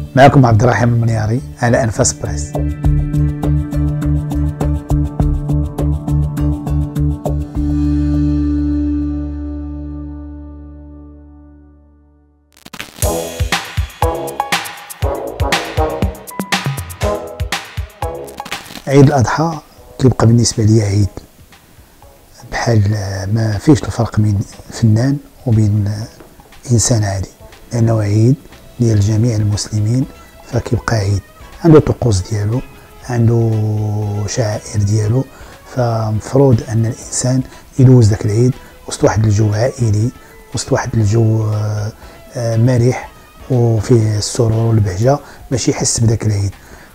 معكم عبد الرحيم المنياري على أنفاس بريس. عيد الأضحى كيبقى بالنسبة لي عيد بحال ما فيش الفرق بين فنان وبين إنسان عادي، لأنه عيد ديال جميع المسلمين، فكيبقى عيد عنده طقوس ديالو، عنده شعائر ديالو، فمفروض أن الإنسان يدوز داك العيد وسط واحد الجو عائلي، وسط واحد الجو مرح وفيه السرور والبهجة باش يحس بداك العيد.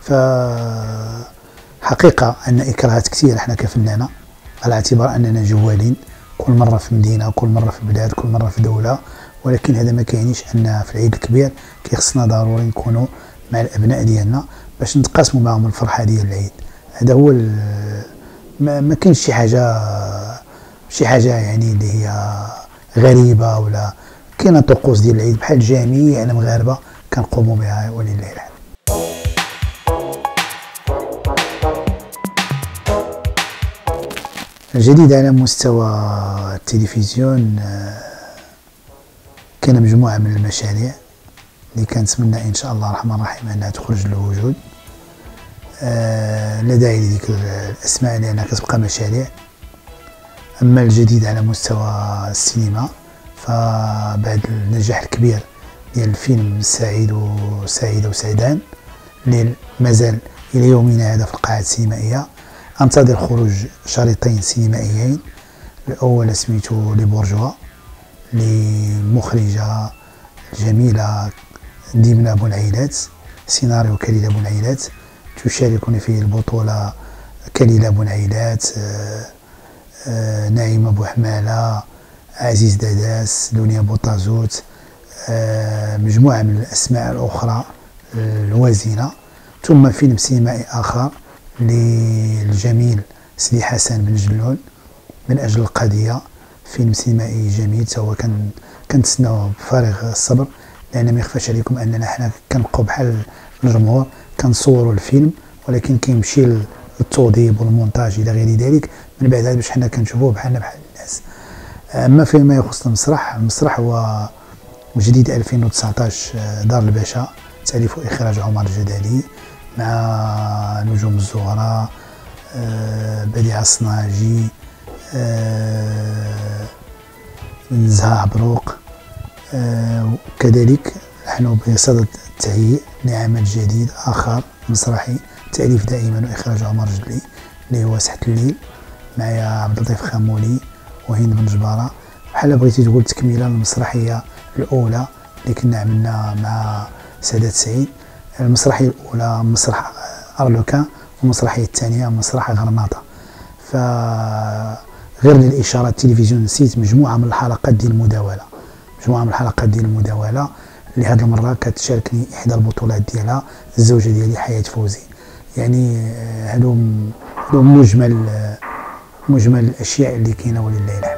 حقيقة أن إكراهات كثير احنا كفنانة، على اعتبار أننا جوالين كل مرة في مدينة، كل مرة في بلاد، كل مرة في دولة، ولكن هذا ما كيعنيش أن في العيد الكبير كيخصنا ضروري نكونوا مع الأبناء ديالنا باش نتقاسموا معهم الفرحة ديال العيد. هذا هو ما كاينش شي حاجة يعني اللي هي غريبة، ولا كاينة طقوس ديال العيد بحال جميع المغاربة كنقوموا بها ولله الحمد. الجديد على مستوى التلفزيون كان مجموعة من المشاريع اللي كنتمنى إن شاء الله الرحمن الرحيم أنها تخرج للوجود. لا داعي لذكر الأسماء لأنها كتبقى مشاريع. أما الجديد على مستوى السينما فبعد النجاح الكبير ديال الفيلم سعيدة وسعدان اللي مازال إلى يومنا هذا في القاعات السينمائية، انتظر خروج شريطين سينمائيين. الاول سميتو لي بورجوا لمخرجه جميله ديمنا بونعيلات، سيناريو كليلة بونعيلات، تشاركني في البطوله كليلة بونعيلات، نعيمه بوحماله، عزيز داداس، دنيا بوطازوت، مجموعه من الاسماء الاخرى الوازنه. ثم فيلم سينمائي اخر للجميل سيدي حسن بن جلول من أجل القضية، فيلم سينمائي جميل هو كنتسناوه بفارغ الصبر، لأن ما يخفاش عليكم أننا حنا كنبقاو بحال الجمهور كنصوروا الفيلم، ولكن كيمشي التوضيب والمونتاج إلى غير ذلك من بعد باش حنا كنشوفوه بحالنا بحال الناس. أما فيما يخص المسرح هو جديد 2019 دار الباشا، تأليف وإخراج عمر الجدالي مع نجوم الزهراء، بديعة الصناجي، نزهة عبروق. وكذلك نحن بصدد التهيئ لعمل جديد آخر مسرحي تأليف دائما وإخراج عمر الجدالي اللي هو سحة الليل، معايا عبد اللطيف خامولي وهند بن جبارة. بحال بغيتي تقول تكملة للمسرحية الأولى اللي كنا عملنا مع سادات سعيد. المسرحية الأولى مسرح أرلوكان، والمسرحية الثانية مسرح غرناطة. فغير للإشارة التلفزيون نسيت مجموعة من الحلقات ديال المداولة اللي هذه المرة كتشاركني إحدى البطولات ديالها الزوجة ديالي حياة فوزي. يعني هادو مجمل الأشياء اللي كاينة ولله الحمد.